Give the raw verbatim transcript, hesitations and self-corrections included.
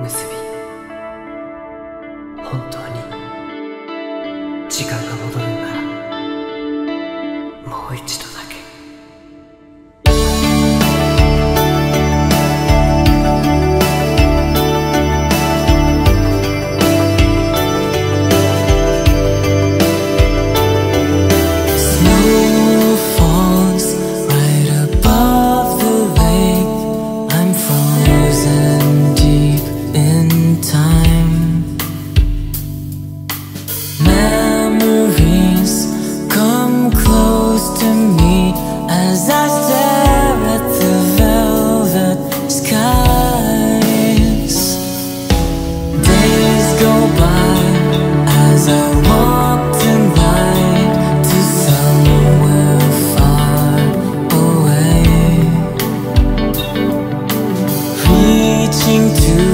結び、本当に時間が戻るならもう一度だけ。 As I stare at the velvet skies, days go by as I walk tonight to somewhere far away, reaching to